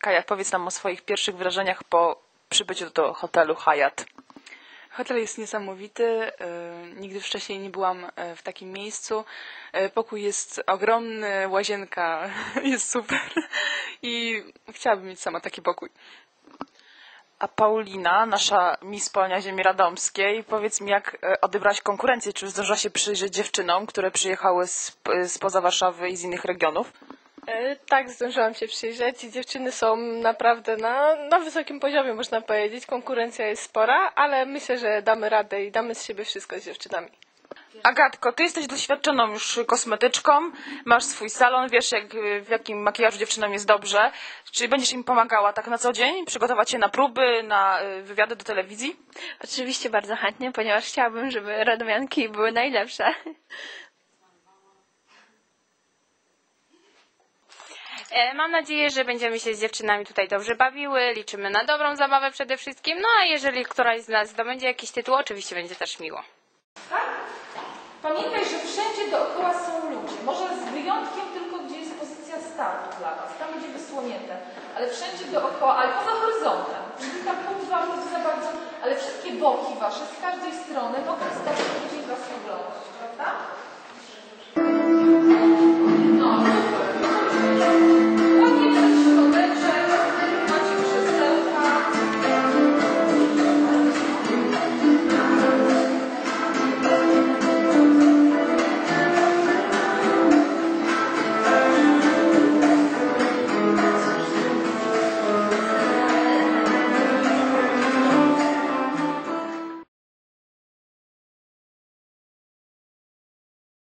Kaja, powiedz nam o swoich pierwszych wrażeniach po przybyciu do hotelu Hyatt. Hotel jest niesamowity. Nigdy wcześniej nie byłam w takim miejscu. Pokój jest ogromny, łazienka jest super i chciałabym mieć sama taki pokój. A Paulina, nasza Miss Polnia Ziemi Radomskiej, powiedz mi, jak odebrałaś konkurencję? Czy zdążyła się przyjrzeć dziewczynom, które przyjechały spoza Warszawy i z innych regionów? Tak, zdążyłam się przyjrzeć. Dziewczyny są naprawdę na wysokim poziomie, można powiedzieć. Konkurencja jest spora, ale myślę, że damy radę i damy z siebie wszystko z dziewczynami. Agatko, ty jesteś doświadczoną już kosmetyczką, masz swój salon, wiesz w jakim makijażu dziewczynom jest dobrze. Czy będziesz im pomagała tak na co dzień? Przygotować się na próby, na wywiady do telewizji? Oczywiście bardzo chętnie, ponieważ chciałabym, żeby radomianki były najlepsze. Mam nadzieję, że będziemy się z dziewczynami tutaj dobrze bawiły, liczymy na dobrą zabawę przede wszystkim, no a jeżeli któraś z nas zdobędzie jakiś tytuł, oczywiście będzie też miło. Tak? Pamiętaj, że wszędzie dookoła są ludzie. Może z wyjątkiem tylko, gdzie jest pozycja startu dla Was. Tam będzie wysłonięte. Ale wszędzie dookoła, ale poza horyzontem. Tam punkt Wam nie za bardzo, ale wszystkie boki Wasze z każdej strony mogą wystarczyć, gdzieś Was oglądać.